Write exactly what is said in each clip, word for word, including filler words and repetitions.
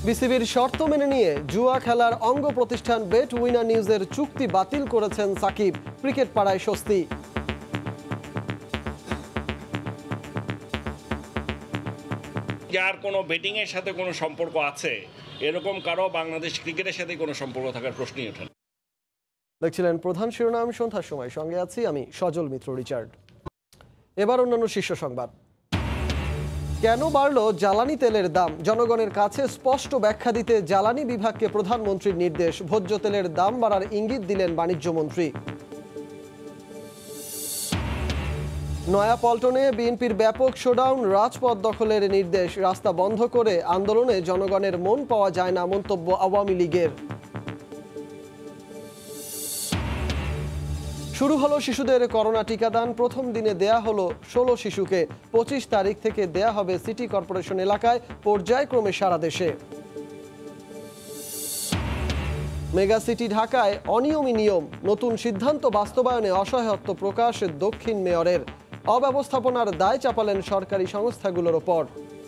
বিসিবির শর্ত মেনে নিয়ে জুয়া খেলার অঙ্গ প্রতিষ্ঠান বেট উইনার নিউজের চুক্তি বাতিল করেছেন সাকিব। ক্রিকেট পাড়ায় স্বস্তি। যার কোনো বেটিং এর সাথে কোনো সম্পর্ক আছে এরকম কারো বাংলাদেশ ক্রিকেটের সাথে কোনো সম্পর্ক থাকার প্রশ্নই ওঠে না। দেখছিলেন প্রধান শিরোনাম সন্ধ্যার সময়, সঙ্গে আছি আমি সজল মিত্র রিচার্ড। এবার অন্যান্য শীর্ষ সংবাদ। কেন বাড়লো জ্বালানি তেলের দাম? জনগণের কাছে স্পষ্ট ব্যাখ্যা দিতে জ্বালানি বিভাগকে প্রধানমন্ত্রীর নির্দেশ। ভোজ্য তেলের দাম বাড়ার ইঙ্গিত দিলেন বাণিজ্যমন্ত্রী। নয়াপল্টনে বিএনপির ব্যাপক শোডাউন, রাজপথ দখলের নির্দেশ। রাস্তা বন্ধ করে আন্দোলনে জনগণের মন পাওয়া যায় না, মন্তব্য আওয়ামী লীগের। শুরু হলো শিশুদের করোনা টিকাদান। প্রথম দিনে দেয়া হলো ষোলো শিশুকে। পঁচিশ তারিখ থেকে দেয়া হবে সিটি কর্পোরেশন এলাকায়, পর্যায়ক্রমে সারা দেশে। মেগা সিটি ঢাকায় অনিয়মই নিয়ম। নতুন সিদ্ধান্ত বাস্তবায়নে অসহায়ত্ব প্রকাশ দক্ষিণ মেয়রের। অব্যবস্থাপনার দায় চাপালেন সরকারি সংস্থাগুলোর ওপর।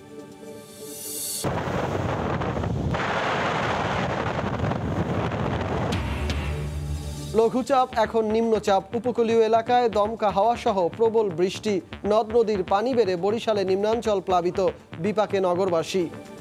লঘুচাপ এখন নিম্নচাপ। উপকূলীয় এলাকায় দমকা হাওয়া সহ প্রবল বৃষ্টি। নদ নদীর পানি বেড়ে বরিশালে নিম্নাঞ্চল প্লাবিত, বিপাকে নগরবাসী।